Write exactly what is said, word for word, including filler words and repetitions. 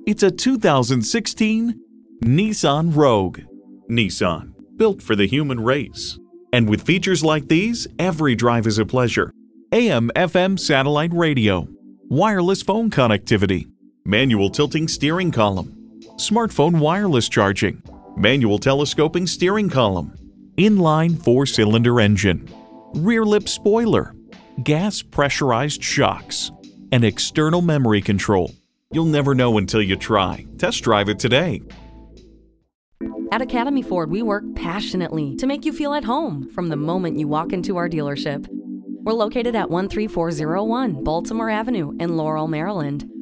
It's a two thousand sixteen Nissan Rogue. Nissan, built for the human race. And with features like these, every drive is a pleasure. A M F M satellite radio, wireless phone connectivity, manual tilting steering column, smartphone wireless charging, manual telescoping steering column, inline four-cylinder engine, rear lip spoiler, gas pressurized shocks, and external memory control. You'll never know until you try. Test drive it today. At Academy Ford, we work passionately to make you feel at home from the moment you walk into our dealership. We're located at one three four zero one Baltimore Avenue in Laurel, Maryland.